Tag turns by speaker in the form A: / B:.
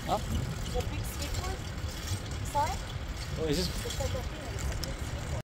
A: Huh?
B: The big skateboard? You saw it?
A: Oh, is this?
B: It's like a thing.